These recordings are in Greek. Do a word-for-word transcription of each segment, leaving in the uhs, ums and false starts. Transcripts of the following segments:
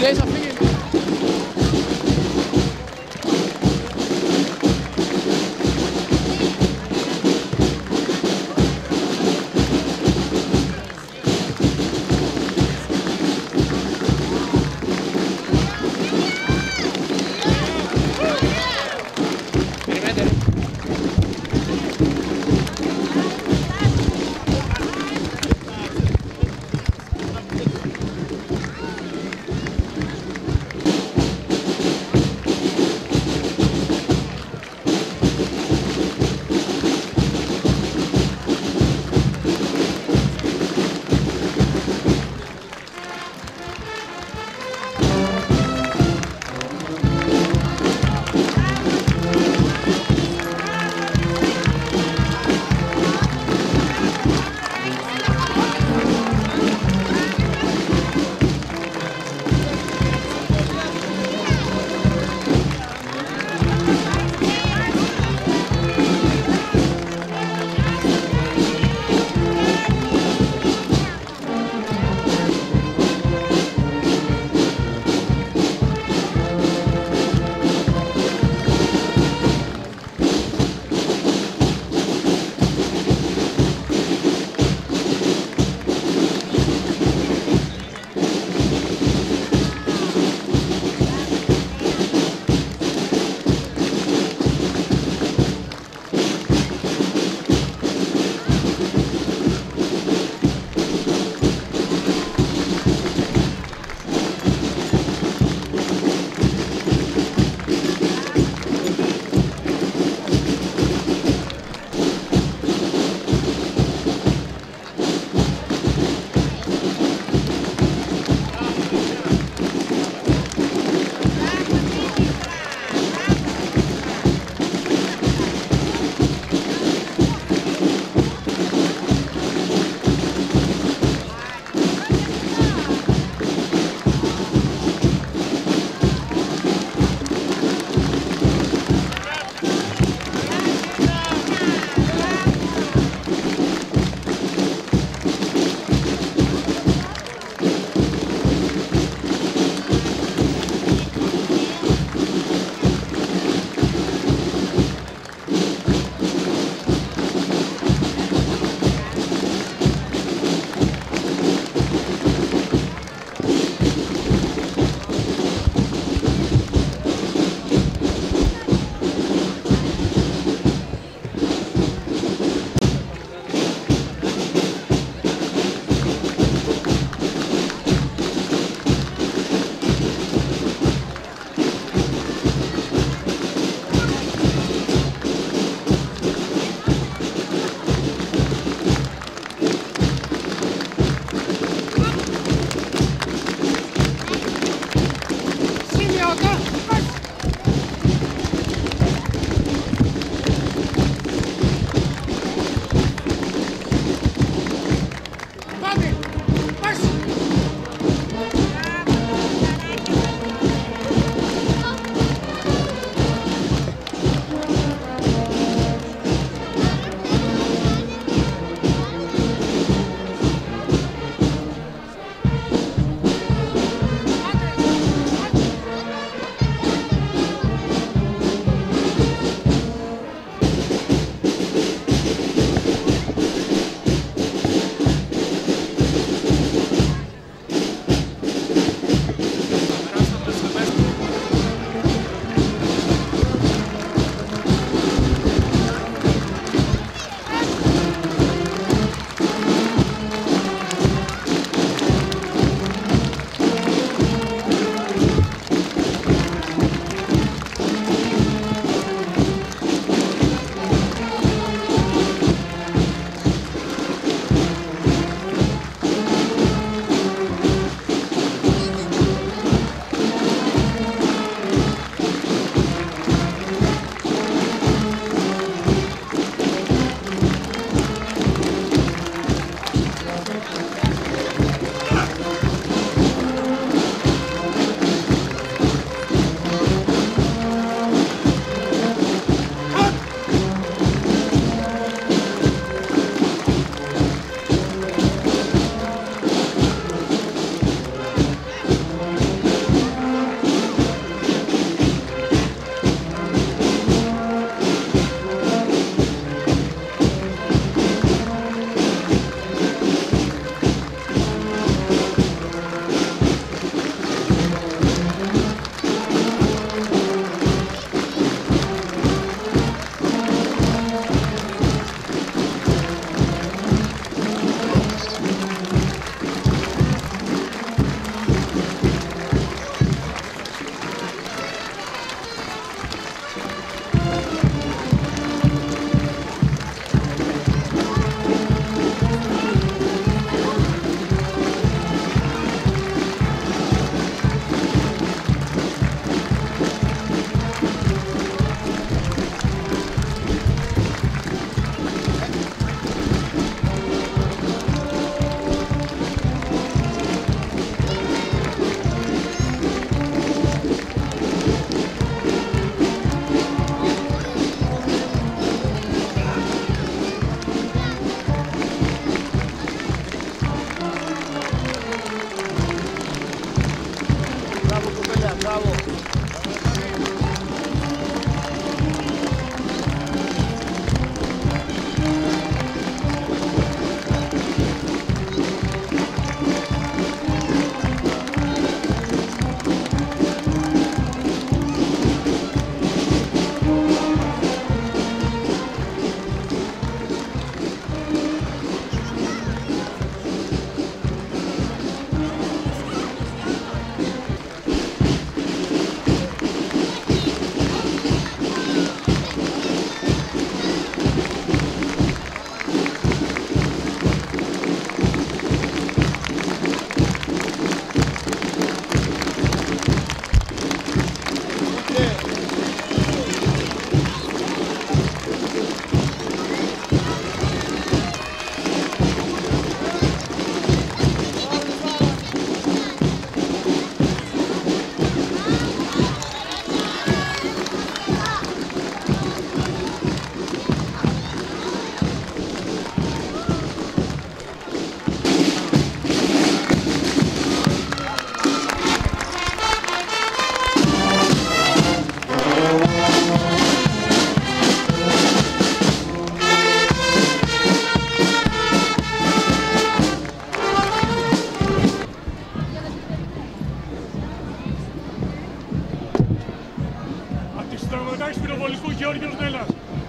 Λέει θα φύγει.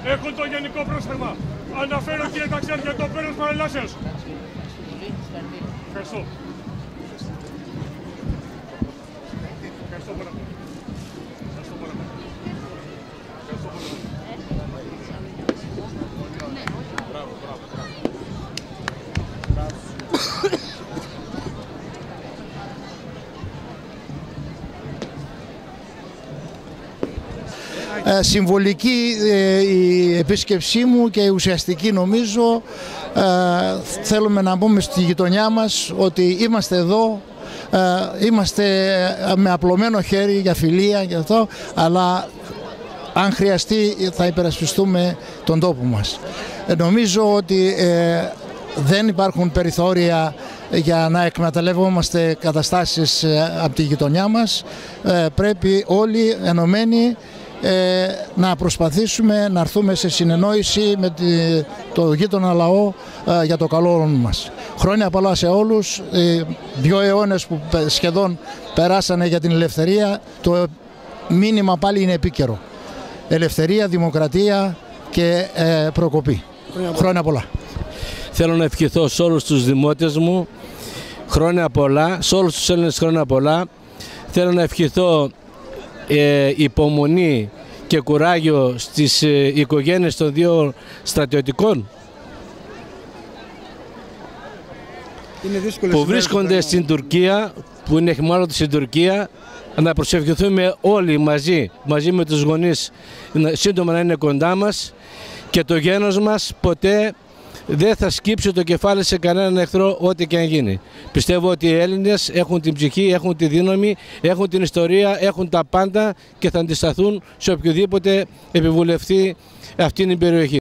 Έχουν το γενικό πρόσφυγμα. Αναφέρω κύριε Ταξιάν για το πέρας παρελάσεως. Ευχαριστώ. Ευχαριστώ πάρα πολύ. Ευχαριστώ πάρα πολύ. Ευχαριστώ πάρα πολύ. Μπράβο, μπράβο, μπράβο. Ε, συμβολική ε, η επίσκεψή μου και ουσιαστική νομίζω. Ε, θέλουμε να πούμε στη γειτονιά μας ότι είμαστε εδώ, ε, είμαστε με απλωμένο χέρι για φιλία και αυτό, αλλά αν χρειαστεί θα υπερασπιστούμε τον τόπο μας. Ε, νομίζω ότι ε, δεν υπάρχουν περιθώρια για να εκμεταλλευόμαστε καταστάσεις ε, από τη γειτονιά μας. Ε, πρέπει όλοι ενωμένοι Ε, να προσπαθήσουμε να έρθουμε σε συνεννόηση με τη, το γείτονα λαό ε, για το καλό όλων μας. Χρόνια πολλά σε όλους. Ε, δύο αιώνες που σχεδόν περάσανε για την ελευθερία, το μήνυμα πάλι είναι επίκαιρο. Ελευθερία, δημοκρατία και ε, προκοπή. Χρόνια, Χρόνια πολλά. Θέλω να ευχηθώ σε όλους τους δημότες μου χρόνια πολλά, σε όλους τους Έλληνες χρόνια πολλά. Θέλω να ευχηθώ Ε, υπομονή και κουράγιο στις ε, οικογένειες των δύο στρατιωτικών που βρίσκονται στην Τουρκία, που είναι εχμάλωτοι στην Τουρκία. Να προσευχηθούμε όλοι μαζί, μαζί με τους γονείς, σύντομα να είναι κοντά μας και το γένος μας ποτέ δεν θα σκύψει το κεφάλι σε κανέναν εχθρό, ό,τι και αν γίνει. Πιστεύω ότι οι Έλληνες έχουν την ψυχή, έχουν τη δύναμη, έχουν την ιστορία, έχουν τα πάντα και θα αντισταθούν σε οποιοδήποτε επιβουλευτεί αυτήν την περιοχή.